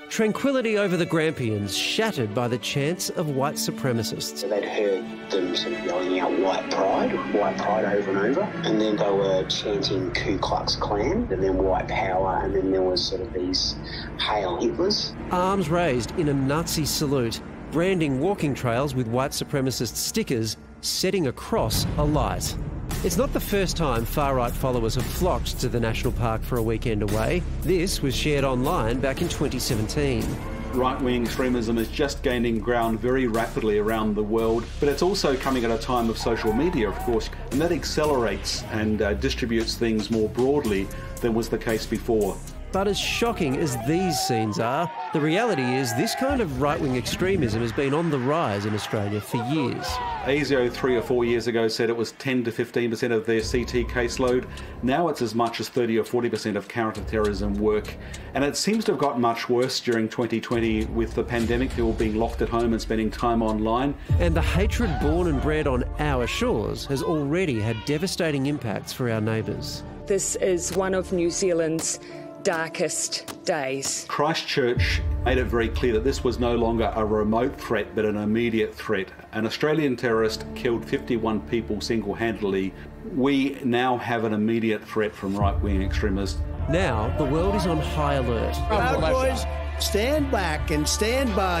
Tranquility over the Grampians shattered by the chants of white supremacists. So they'd heard them sort of yelling out white pride over and over, and then they were chanting Ku Klux Klan, and then white power, and then there was sort of these Hail Hitlers. Arms raised in a Nazi salute, branding walking trails with white supremacist stickers, setting a cross alight. It's not the first time far-right followers have flocked to the national park for a weekend away. This was shared online back in 2017. Right-wing extremism is just gaining ground very rapidly around the world, but it's also coming at a time of social media, of course, and that accelerates and distributes things more broadly than was the case before. But as shocking as these scenes are, the reality is this kind of right-wing extremism has been on the rise in Australia for years. ASIO 3 or 4 years ago said it was 10 to 15% of their CT caseload. Now it's as much as 30 or 40% of counter-terrorism work. And it seems to have got much worse during 2020 with the pandemic, people being locked at home and spending time online. And the hatred born and bred on our shores has already had devastating impacts for our neighbours. This is one of New Zealand's darkest days. Christchurch made it very clear that this was no longer a remote threat but an immediate threat. An Australian terrorist killed 51 people single-handedly. We now have an immediate threat from right-wing extremists. Now the world is on high alert. Proud Boys, stand back and stand by.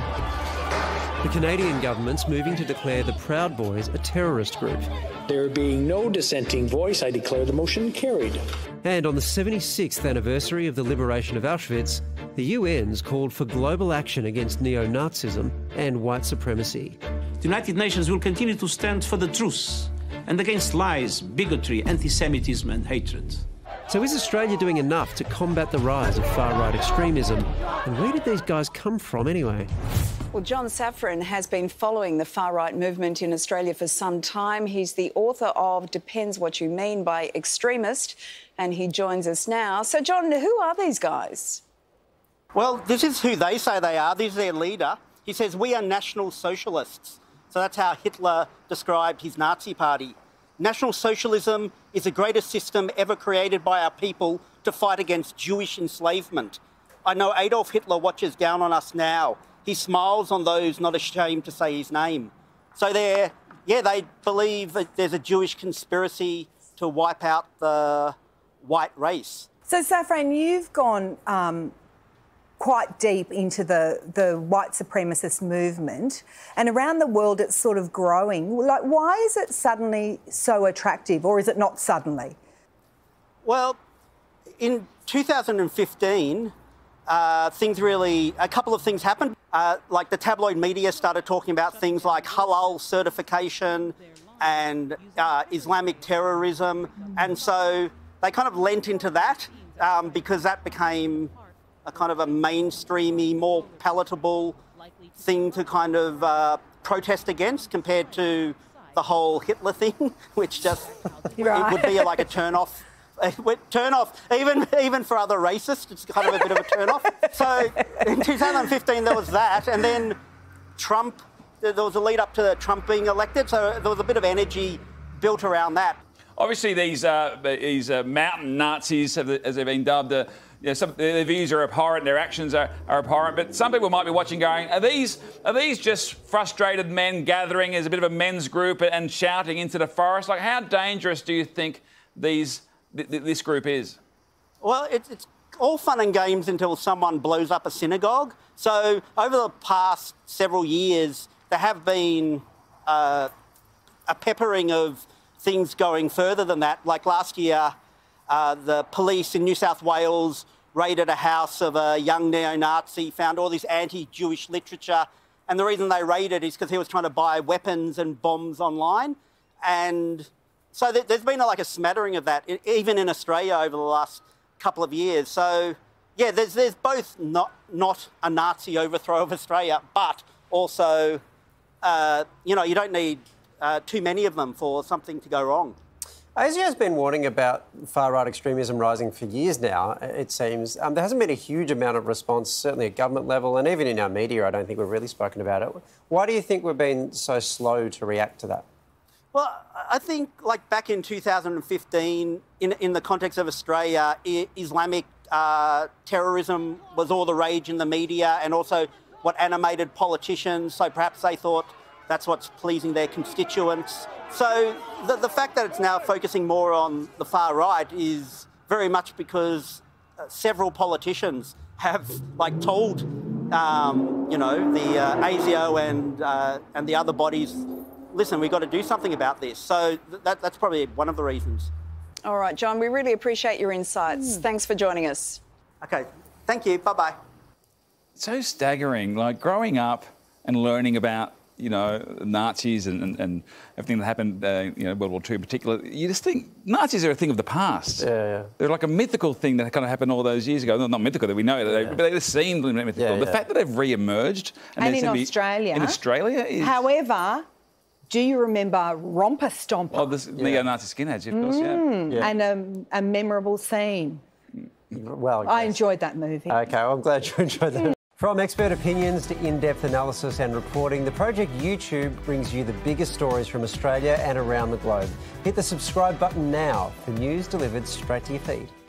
The Canadian government's moving to declare the Proud Boys a terrorist group. There being no dissenting voice, I declare the motion carried. And on the 76th anniversary of the liberation of Auschwitz, the UN's called for global action against neo-Nazism and white supremacy. The United Nations will continue to stand for the truth and against lies, bigotry, anti-Semitism and hatred. So is Australia doing enough to combat the rise of far-right extremism? And where did these guys come from anyway? Well, John Safran has been following the far-right movement in Australia for some time. He's the author of Depends What You Mean by Extremist, and he joins us now. So, John, who are these guys? Well, this is who they say they are. This is their leader. He says, we are National Socialists. So that's how Hitler described his Nazi party. National Socialism is the greatest system ever created by our people to fight against Jewish enslavement. I know Adolf Hitler watches down on us now. He smiles on those not ashamed to say his name. So they believe that there's a Jewish conspiracy to wipe out the white race. So, Safran, you've gone quite deep into the white supremacist movement, and around the world it's sort of growing. Like, why is it suddenly so attractive, or is it not suddenly? Well, in 2015, a couple of things happened. Like the tabloid media started talking about things like halal certification and Islamic terrorism. And so they kind of lent into that because that became a kind of a mainstreamy, more palatable thing to kind of protest against compared to the whole Hitler thing, which just it would be like a turn-off. Even for other racists, it's kind of a bit of a turn-off. So in 2015 there was that, and then Trump, there was a lead up to Trump being elected, so there was a bit of energy built around that. Obviously these mountain Nazis, as they've been dubbed, their views are abhorrent, their actions are abhorrent, but some people might be watching going, are these just frustrated men gathering as a bit of a men's group and shouting into the forest? Like, how dangerous do you think this group is? Well, it's all fun and games until someone blows up a synagogue. So over the past several years, there have been a peppering of things going further than that. Like last year, the police in New South Wales raided a house of a young neo-Nazi, found all this anti-Jewish literature. And the reason they raided is because he was trying to buy weapons and bombs online. And so there's been like a smattering of that, even in Australia over the last couple of years. So, yeah, there's both not a Nazi overthrow of Australia, but also, you don't need too many of them for something to go wrong. ASIO's been warning about far-right extremism rising for years now, it seems. There hasn't been a huge amount of response, certainly at government level, and even in our media, I don't think we've really spoken about it. Why do you think we've been so slow to react to that? Well, I think, like back in 2015, in the context of Australia, Islamic terrorism was all the rage in the media and also what animated politicians. So perhaps they thought that's what's pleasing their constituents. So the fact that it's now focusing more on the far right is very much because several politicians have told the ASIO and the other bodies, listen, we've got to do something about this. So that's probably one of the reasons. All right, John, we really appreciate your insights. Thanks for joining us. Okay, thank you. Bye-bye. So staggering, growing up and learning about, Nazis and everything that happened, World War II in particular, you just think Nazis are a thing of the past. Yeah. They're like a mythical thing that kind of happened all those years ago. Not mythical, that we know, but they just seemed mythical. Yeah, the fact that they've re-emerged... And in Australia. In Australia is... However, do you remember Romper Stomper? Oh, the Neo-Nazi skinheads, of course, yeah. And a memorable scene. Well, yes. I enjoyed that movie. OK, well, I'm glad you enjoyed that. From expert opinions to in-depth analysis and reporting, the Project YouTube brings you the biggest stories from Australia and around the globe. Hit the subscribe button now for news delivered straight to your feed.